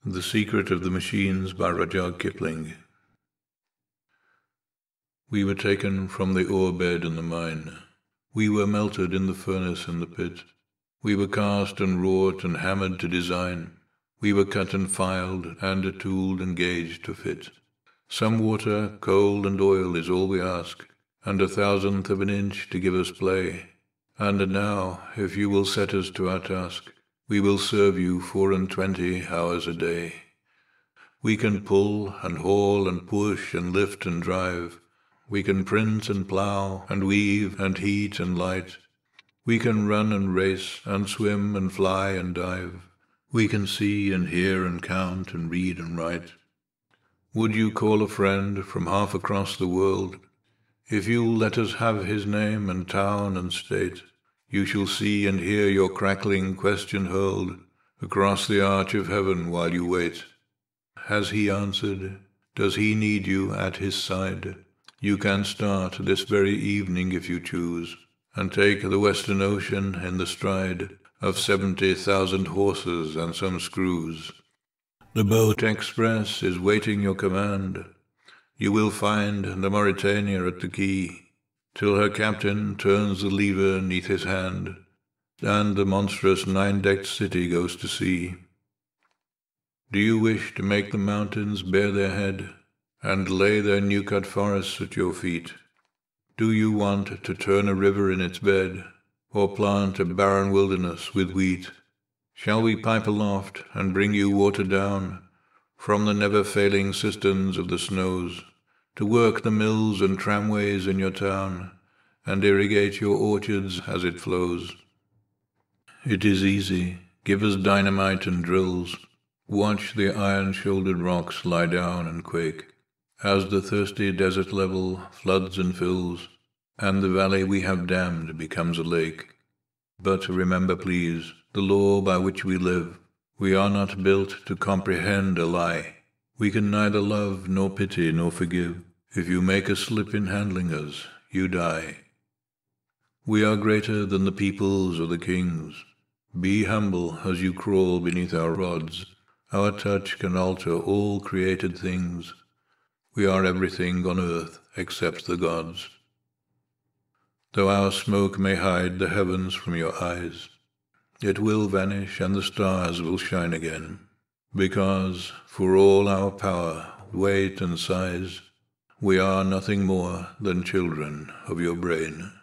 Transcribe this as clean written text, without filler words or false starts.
The Secret of the Machines by Rudyard Kipling. We were taken from the ore bed in the mine. We were melted in the furnace in the pit. We were cast and wrought and hammered to design. We were cut and filed and tooled and gauged to fit. Some water, coal and oil is all we ask, and 1,000th of an inch to give us play. And now, if you will set us to our task, we will serve you 24 hours a day. We can pull and haul and push and lift and drive. We can print and plough and weave and heat and light. We can run and race and swim and fly and dive. We can see and hear and count and read and write. Would you call a friend from half across the world? If you'll let us have his name and town and state, you shall see and hear your crackling question hurled across the arch of heaven while you wait. Has he answered? Does he need you at his side? You can start this very evening if you choose, and take the Western Ocean in the stride of 70,000 horses and some screws. The boat express is waiting your command. You will find the Mauritania at the quay, till her captain turns the lever 'neath his hand, and the monstrous 9-decked city goes to sea. Do you wish to make the mountains bare their head, and lay their new-cut forests at your feet? Do you want to turn a river in its bed, or plant a barren wilderness with wheat? Shall we pipe aloft and bring you water down from the never-failing cisterns of the snows, to work the mills and tramways in your town, and irrigate your orchards as it flows? It is easy. Give us dynamite and drills. Watch the iron-shouldered rocks lie down and quake, as the thirsty desert level floods and fills, and the valley we have dammed becomes a lake. But remember, please, the law by which we live. We are not built to comprehend a lie. We can neither love nor pity nor forgive. If you make a slip in handling us, you die. We are greater than the peoples or the kings. Be humble as you crawl beneath our rods. Our touch can alter all created things. We are everything on earth except the gods. Though our smoke may hide the heavens from your eyes, it will vanish and the stars will shine again, because, for all our power, weight and size, we are nothing more than children of your brain.